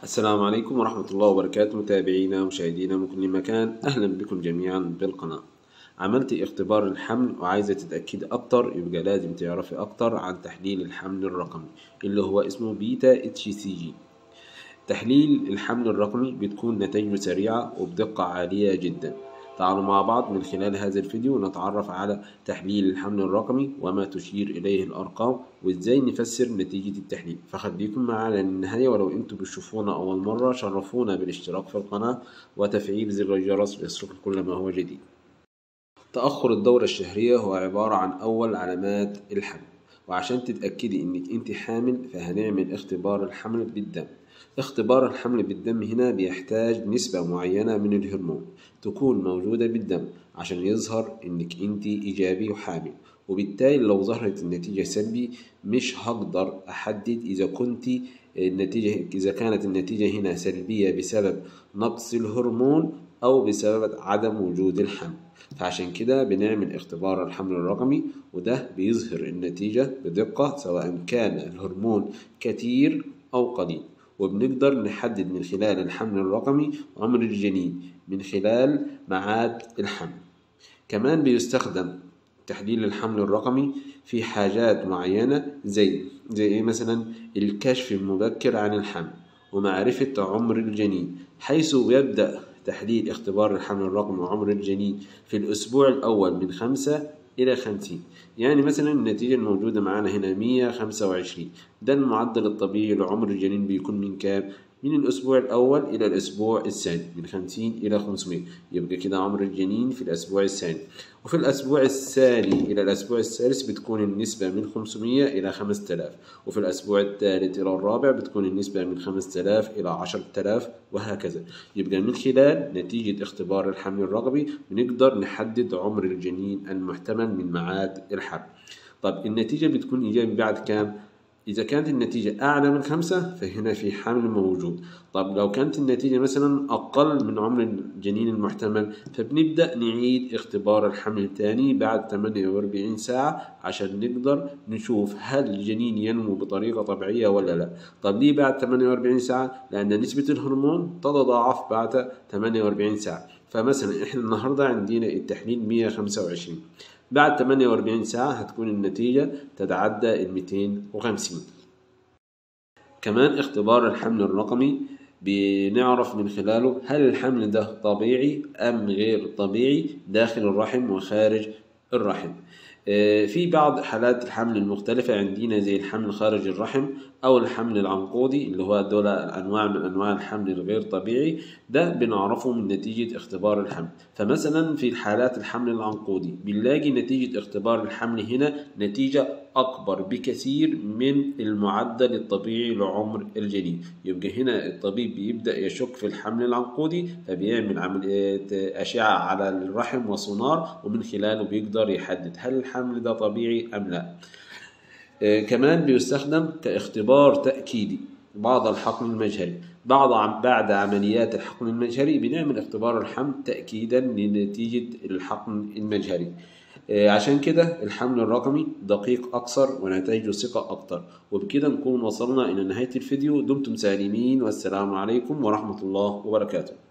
السلام عليكم ورحمة الله وبركاته، متابعينا ومشاهدينا من كل مكان. أهلا بكم جميعا بالقناة. عملت اختبار الحمل وعايزة تتأكد أكتر، يبقى لازم تعرفي أكتر عن تحليل الحمل الرقمي اللي هو اسمه بيتا HCG. تحليل الحمل الرقمي بتكون نتائجه سريعة وبدقة عالية جدا. تعالوا مع بعض من خلال هذا الفيديو نتعرف على تحليل الحمل الرقمي وما تشير إليه الأرقام وإزاي نفسر نتيجة التحليل. فخليكم معنا للنهاية، ولو أنتم بتشوفونا أول مرة شرفونا بالاشتراك في القناة وتفعيل زر الجرس ليصلكم كل ما هو جديد. تأخر الدورة الشهرية هو عبارة عن أول علامات الحمل، وعشان تتأكدي إنك أنت حامل فهنعمل اختبار الحمل بالدم. اختبار الحمل بالدم هنا بيحتاج نسبة معينة من الهرمون تكون موجودة بالدم عشان يظهر إنك أنت إيجابي وحامل، وبالتالي لو ظهرت النتيجة سلبي مش هقدر أحدد إذا كانت النتيجة هنا سلبية بسبب نقص الهرمون أو بسبب عدم وجود الحمل. فعشان كده بنعمل اختبار الحمل الرقمي، وده بيظهر النتيجة بدقة سواء كان الهرمون كتير أو قليل، وبنقدر نحدد من خلال الحمل الرقمي عمر الجنين من خلال ميعاد الحمل. كمان بيستخدم تحليل الحمل الرقمي في حاجات معينة زي مثلا الكشف المبكر عن الحمل ومعرفة عمر الجنين، حيث يبدأ تحليل اختبار الحمل الرقمي وعمر الجنين في الأسبوع الأول من 5 إلى 50. يعني مثلا النتيجة الموجودة معانا هنا 125، ده المعدل الطبيعي لعمر الجنين بيكون من كام؟ من الأسبوع الأول إلى الأسبوع الثاني، من 50 إلى 500. يبقى كده عمر الجنين في الأسبوع الثاني. وفي الأسبوع الثاني إلى الأسبوع الثالث بتكون النسبة من 500 إلى 5000، وفي الأسبوع الثالث إلى الرابع بتكون النسبة من 5000 إلى 10000 وهكذا. يبقى من خلال نتيجة اختبار الحمل الرقمي بنقدر نحدد عمر الجنين المحتمل من ميعاد الحمل. طب النتيجة بتكون إيجابي بعد كام؟ إذا كانت النتيجة أعلى من 5 فهنا في حمل موجود. طب لو كانت النتيجة مثلا أقل من عمر الجنين المحتمل فبنبدأ نعيد اختبار الحمل تاني بعد 48 ساعة عشان نقدر نشوف هل الجنين ينمو بطريقة طبيعية ولا لا. طب ليه بعد 48 ساعة؟ لأن نسبة الهرمون تتضاعف بعد 48 ساعة. فمثلا إحنا النهاردة عندنا التحليل 125، بعد 48 ساعة هتكون النتيجة تتعدى 250. كمان اختبار الحمل الرقمي بنعرف من خلاله هل الحمل ده طبيعي أم غير طبيعي داخل الرحم وخارج الرحم. في بعض حالات الحمل المختلفة عندنا زي الحمل خارج الرحم أو الحمل العنقودي اللي هو دول أنواع من أنواع الحمل الغير طبيعي، ده بنعرفه من نتيجة اختبار الحمل. فمثلا في الحالات الحمل العنقودي بنلاقي نتيجة اختبار الحمل هنا نتيجة أكبر بكثير من المعدل الطبيعي لعمر الجنين. يبقى هنا الطبيب بيبدأ يشك في الحمل العنقودي فبيعمل عملية أشعة على الرحم وسونار، ومن خلاله بيقدر يحدد هل الحمل ده طبيعي أم لا. كمان بيستخدم كاختبار تأكيدي بعد الحقن المجهري. بعد عمليات الحقن المجهري بنعمل اختبار الحمل تأكيدا لنتيجة الحقن المجهري. عشان كده الحمل الرقمي دقيق أكثر ونتائجه ثقة أكتر. وبكده نكون وصلنا إلى نهاية الفيديو. دمتم سالمين والسلام عليكم ورحمة الله وبركاته.